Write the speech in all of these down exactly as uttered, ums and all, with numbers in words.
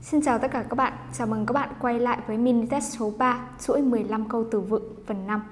Xin chào tất cả các bạn, chào mừng các bạn quay lại với mini test số ba, chuỗi mười lăm câu từ vựng phần năm.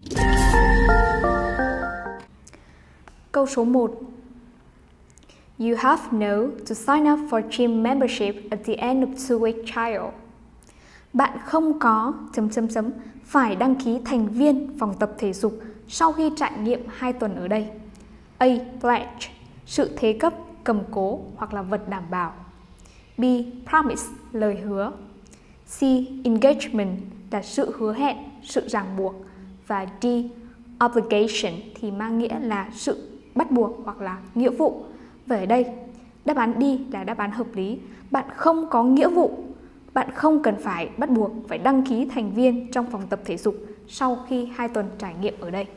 Câu số một. You have no to sign up for gym membership at the end of two week trial. Bạn không có chấm chấm chấm phải đăng ký thành viên phòng tập thể dục sau khi trải nghiệm hai tuần ở đây. A. Pledge, sự thế cấp, cầm cố hoặc là vật đảm bảo. B. Promise, lời hứa. C. Engagement là sự hứa hẹn, sự ràng buộc. Và D. Obligation thì mang nghĩa là sự bắt buộc hoặc là nghĩa vụ. Vậy ở đây, đáp án D là đáp án hợp lý. Bạn không có nghĩa vụ, bạn không cần phải bắt buộc phải đăng ký thành viên trong phòng tập thể dục sau khi hai tuần trải nghiệm ở đây.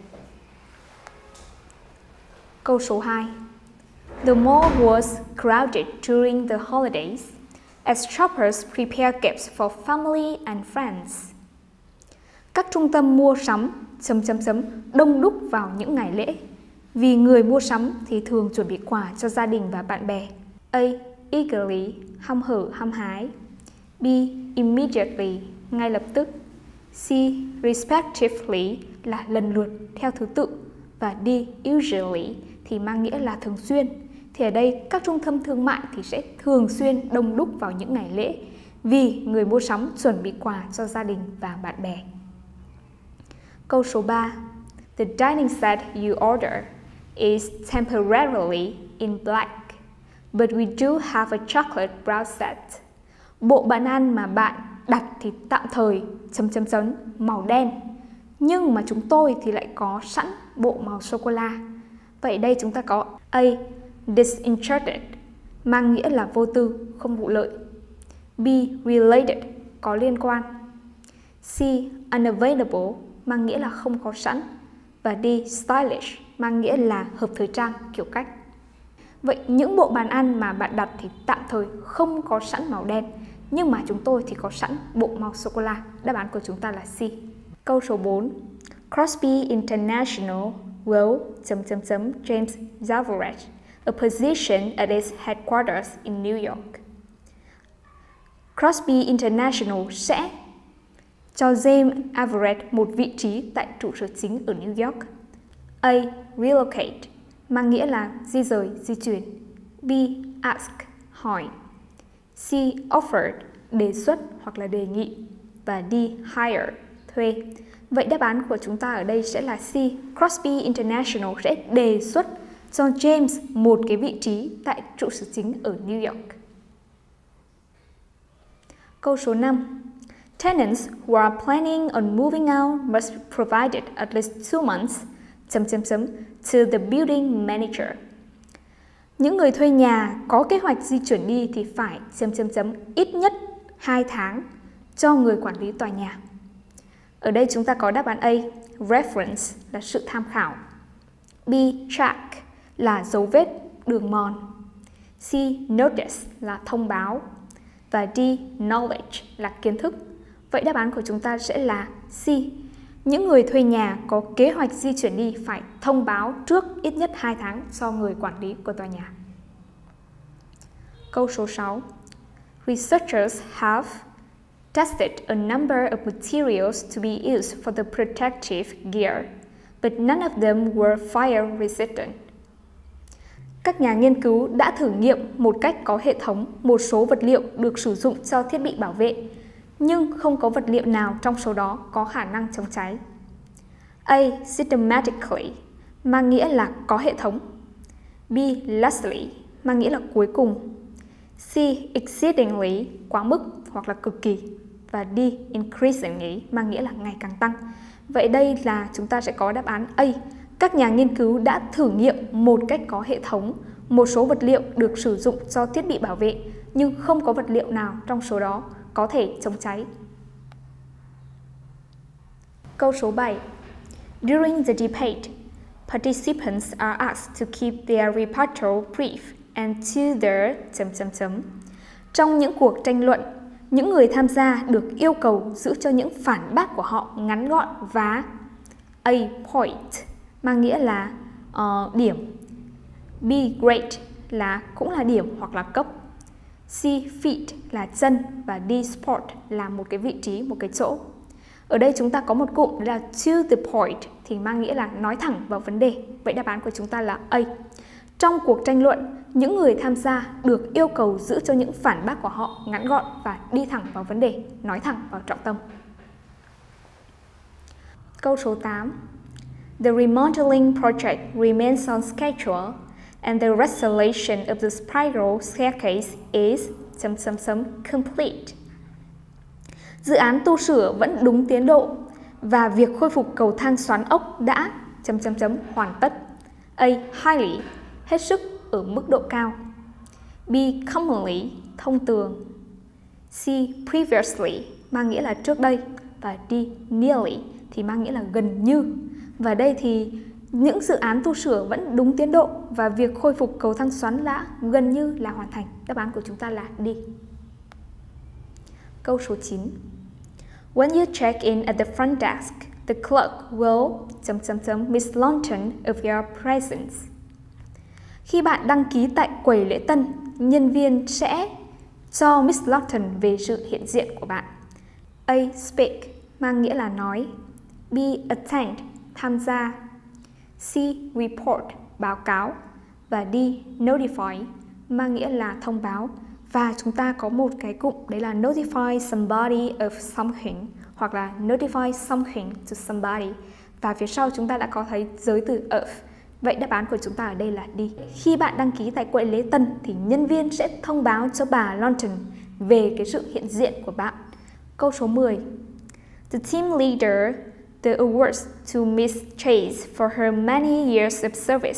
Câu số hai. The mall was crowded during the holidays as shoppers prepare gifts for family and friends. Các trung tâm mua sắm chấm chấm chấm đông đúc vào những ngày lễ. Vì người mua sắm thì thường chuẩn bị quà cho gia đình và bạn bè. A. Eagerly, hăm hở hăm hái. B. Immediately, ngay lập tức. C. Respectively là lần lượt theo thứ tự. Và D. Usually thì mang nghĩa là thường xuyên. Thì ở đây các trung tâm thương mại thì sẽ thường xuyên đông đúc vào những ngày lễ vì người mua sắm chuẩn bị quà cho gia đình và bạn bè. Câu số ba. The dining set you order is temporarily in black, but we do have a chocolate brown set. Bộ bàn ăn mà bạn đặt thì tạm thời chấm chấm chấm màu đen, nhưng mà chúng tôi thì lại có sẵn bộ màu sô-cô-la. Vậy đây chúng ta có A. Disinterested, mang nghĩa là vô tư, không vụ lợi. B. Related, có liên quan. C. Unavailable, mang nghĩa là không có sẵn. Và D. Stylish, mang nghĩa là hợp thời trang, kiểu cách. Vậy những bộ bàn ăn mà bạn đặt thì tạm thời không có sẵn màu đen, nhưng mà chúng tôi thì có sẵn bộ màu sô-cô-la. Đáp án của chúng ta là C. Câu số bốn. Crosby International will chấm chấm chấm James Zalvarez a position at its headquarters in New York. Crosby International sẽ cho James Zalvarez một vị trí tại trụ sở chính ở New York. A. Relocate, mang nghĩa là di rời, di chuyển. B. Ask, hỏi. C. Offered, đề xuất hoặc là đề nghị. Và D. Hire, thuê. Vậy đáp án của chúng ta ở đây sẽ là C. Crosby International sẽ đề xuất cho James một cái vị trí tại trụ sở chính ở New York. Câu số năm. Tenants who are planning on moving out must provide at least two months chấm chấm chấm to the building manager. Những người thuê nhà có kế hoạch di chuyển đi thì phải chấm chấm chấm ít nhất hai tháng cho người quản lý tòa nhà. Ở đây chúng ta có đáp án A. Reference là sự tham khảo. B. Track là dấu vết, đường mòn. C. Notice là thông báo. Và D. Knowledge là kiến thức. Vậy đáp án của chúng ta sẽ là C. Những người thuê nhà có kế hoạch di chuyển đi phải thông báo trước ít nhất hai tháng cho người quản lý của tòa nhà. Câu số sáu. Researchers have tested a number of materials to be used for the protective gear, but none of them were fire resistant. Các nhà nghiên cứu đã thử nghiệm một cách có hệ thống một số vật liệu được sử dụng cho thiết bị bảo vệ, nhưng không có vật liệu nào trong số đó có khả năng chống cháy. A. Systematically, mang nghĩa là có hệ thống. B. Lastly, mang nghĩa là cuối cùng. C. Exceedingly, quá mức hoặc là cực kỳ. Và D. Increasingly, mang nghĩa là ngày càng tăng. Vậy đây là chúng ta sẽ có đáp án A. Các nhà nghiên cứu đã thử nghiệm một cách có hệ thống một số vật liệu được sử dụng cho thiết bị bảo vệ, nhưng không có vật liệu nào trong số đó có thể chống cháy. Câu số bảy. During the debate, participants are asked to keep their rebuttal brief and to their chấm chấm chấm. Trong những cuộc tranh luận, những người tham gia được yêu cầu giữ cho những phản bác của họ ngắn gọn và A. Point, mang nghĩa là uh, điểm. B. Grade là cũng là điểm hoặc là cấp. C. Feet là chân và D. Spot là một cái vị trí, một cái chỗ. Ở đây chúng ta có một cụm là to the point thì mang nghĩa là nói thẳng vào vấn đề. Vậy đáp án của chúng ta là A. Trong cuộc tranh luận, những người tham gia được yêu cầu giữ cho những phản bác của họ ngắn gọn và đi thẳng vào vấn đề, nói thẳng vào trọng tâm. Câu số tám. The remodeling project remains on schedule and the restoration of the spiral staircase is chấm chấm chấm complete. Dự án tu sửa vẫn đúng tiến độ và việc khôi phục cầu thang xoắn ốc đã chấm chấm chấm hoàn tất. A. Highly hết sức ở mức độ cao. B. Commonly thông thường. C. Previously mang nghĩa là trước đây và D. Nearly thì mang nghĩa là gần như. Và đây thì những dự án tu sửa vẫn đúng tiến độ và việc khôi phục cầu thang xoắn đã gần như là hoàn thành. Đáp án của chúng ta là D. Câu số chín. When you check in at the front desk, the clerk will chấm chấm chấm Miss Lawton of your presence. Khi bạn đăng ký tại quầy lễ tân, nhân viên sẽ cho Miss Lawton về sự hiện diện của bạn. A. Speak mang nghĩa là nói. B. Attend tham gia. C. Report báo cáo. Và D. Notify mang nghĩa là thông báo. Và chúng ta có một cái cụm đấy là notify somebody of something hoặc là notify something to somebody. Và phía sau chúng ta đã có thấy giới từ of. Vậy đáp án của chúng ta ở đây là D. Khi bạn đăng ký tại quầy lễ tân thì nhân viên sẽ thông báo cho bà Lawton về cái sự hiện diện của bạn. Câu số mười. The team leader the awards to Miss Chase for her many years of service.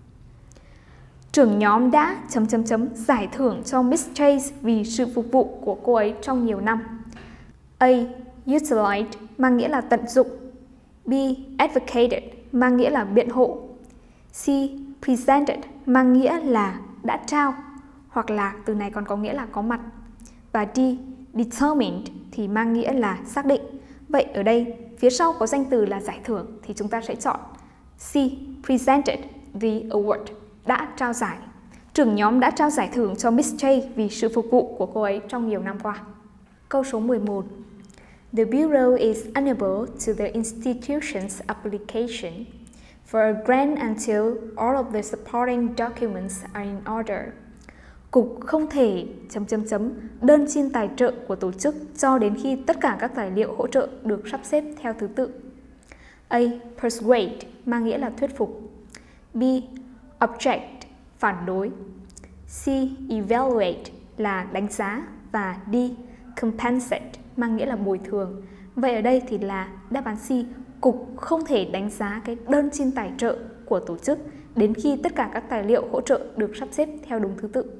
Trưởng nhóm đã chấm chấm chấm giải thưởng cho Miss Chase vì sự phục vụ của cô ấy trong nhiều năm. A. Utilized mang nghĩa là tận dụng. B. Advocated mang nghĩa là biện hộ. C. Presented mang nghĩa là đã trao hoặc là từ này còn có nghĩa là có mặt. Và D. Determined thì mang nghĩa là xác định. Vậy ở đây phía sau có danh từ là giải thưởng thì chúng ta sẽ chọn C. Presented the award đã trao giải. Trưởng nhóm đã trao giải thưởng cho Miss Chase vì sự phục vụ của cô ấy trong nhiều năm qua. Câu số mười một. The Bureau is unable to the institution's application for a grant until all of the supporting documents are in order. Cục không thể chấm chấm chấm đơn xin tài trợ của tổ chức cho đến khi tất cả các tài liệu hỗ trợ được sắp xếp theo thứ tự. A. Persuade mang nghĩa là thuyết phục. B. Object phản đối. C. Evaluate là đánh giá. Và D. Compensate mang nghĩa là bồi thường. Vậy ở đây thì là đáp án C. Cục không thể đánh giá cái đơn xin tài trợ của tổ chức đến khi tất cả các tài liệu hỗ trợ được sắp xếp theo đúng thứ tự.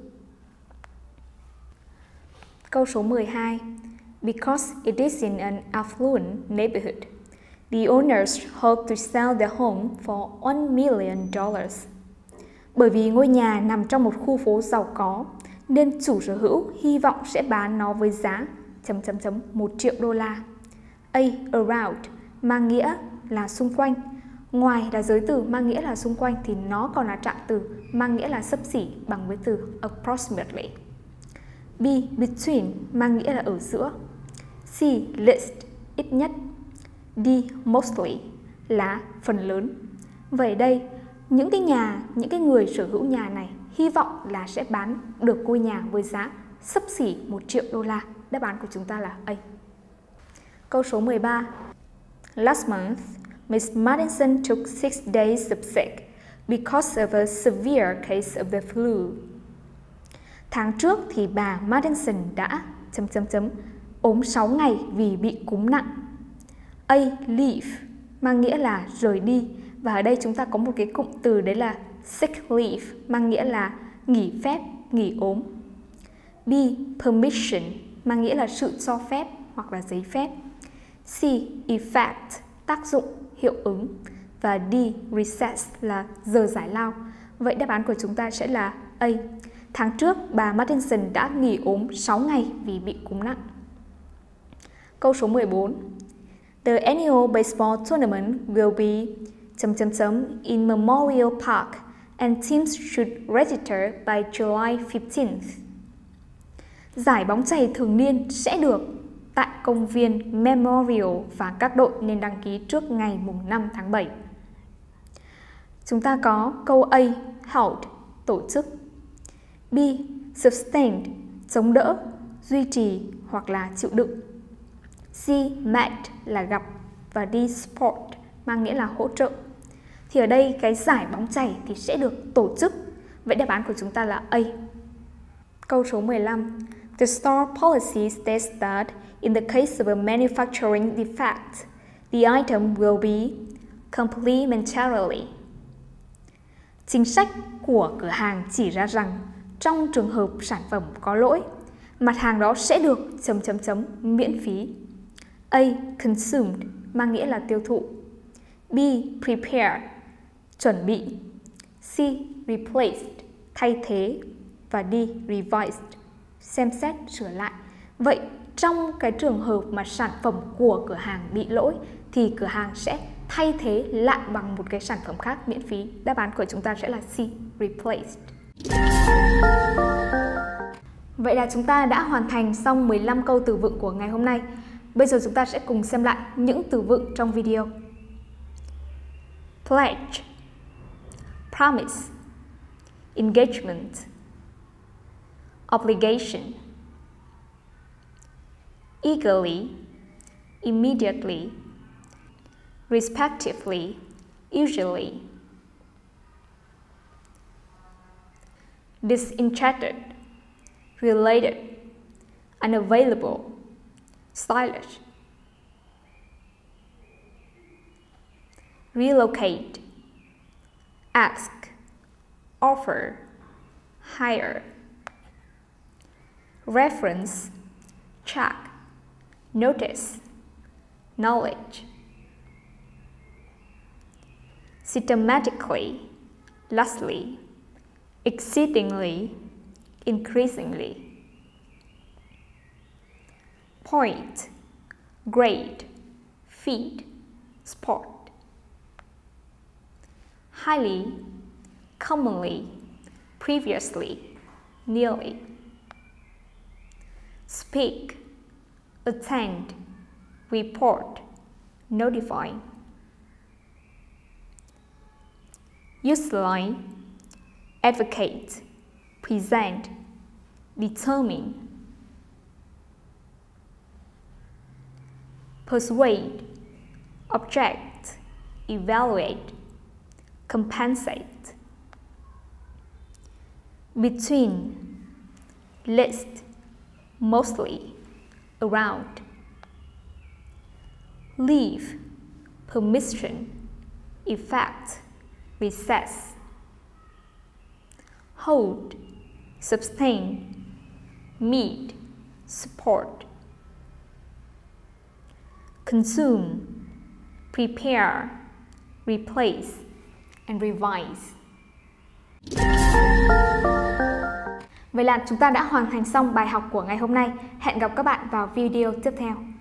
Câu số mười hai. Because it is in an affluent neighborhood, the owners hope to sell their home for one million dollars. Bởi vì ngôi nhà nằm trong một khu phố giàu có, nên chủ sở hữu hy vọng sẽ bán nó với giá chấm chấm chấm một triệu đô la. A. Around mang nghĩa là xung quanh. Ngoài là giới từ mang nghĩa là xung quanh thì nó còn là trạng từ mang nghĩa là xấp xỉ bằng với từ approximately. B. Between mang nghĩa là ở giữa. C. Least ít nhất. D. Mostly là phần lớn. Vậy đây, những cái nhà, những cái người sở hữu nhà này hy vọng là sẽ bán được ngôi nhà với giá xấp xỉ một triệu đô la. Đáp án của chúng ta là A. Câu số mười ba. Last month, Miss Madison took six days of sick because of a severe case of the flu. Tháng trước thì bà Madison đã chấm chấm chấm ốm sáu ngày vì bị cúm nặng. A. Leave mang nghĩa là rời đi. Và ở đây chúng ta có một cái cụm từ đấy là sick leave mang nghĩa là nghỉ phép, nghỉ ốm. B. Permission mang nghĩa là sự cho phép hoặc là giấy phép. C. Effect tác dụng, hiệu ứng. Và D. Recess là giờ giải lao. Vậy đáp án của chúng ta sẽ là A. Tháng trước bà Madison đã nghỉ ốm sáu ngày vì bị cúm nặng. Câu số mười bốn. The annual baseball tournament will be chấm chấm chấm in Memorial Park and teams should register by July fifteenth. Giải bóng chày thường niên sẽ được tại công viên Memorial và các đội nên đăng ký trước ngày năm tháng bảy. Chúng ta có câu A, held, tổ chức. B, sustained, chống đỡ, duy trì hoặc là chịu đựng. C, met là gặp và D, support mang nghĩa là hỗ trợ. Thì ở đây cái giải bóng chày thì sẽ được tổ chức. Vậy đáp án của chúng ta là A. Câu số mười lăm. The store policy states that in the case of a manufacturing defect, the item will be complementarily. Chính sách của cửa hàng chỉ ra rằng trong trường hợp sản phẩm có lỗi, mặt hàng đó sẽ được chấm chấm chấm miễn phí. A. Consumed mang nghĩa là tiêu thụ. B. Prepare chuẩn bị. C. Replaced thay thế. Và D. Revised xem xét sửa lại. Vậy trong cái trường hợp mà sản phẩm của cửa hàng bị lỗi thì cửa hàng sẽ thay thế lại bằng một cái sản phẩm khác miễn phí. Đáp án của chúng ta sẽ là C. Replaced. Vậy là chúng ta đã hoàn thành xong mười lăm câu từ vựng của ngày hôm nay. Bây giờ chúng ta sẽ cùng xem lại những từ vựng trong video. Pledge, promise, engagement, obligation, eagerly, immediately, respectively, usually, disenchanted, related, unavailable, stylish, relocate, ask, offer, hire, reference, check, notice, knowledge, systematically, lastly, exceedingly, increasingly, point, grade, feed, sport, highly, commonly, previously, nearly, speak, attend, report, notify, usually, advocate, present, determine, persuade, object, evaluate, compensate, between, list, mostly, around, leave, permission, effect, recess, hold, sustain, meet, support, consume, prepare, replace, and revise. Vậy là chúng ta đã hoàn thành xong bài học của ngày hôm nay. Hẹn gặp các bạn vào video tiếp theo.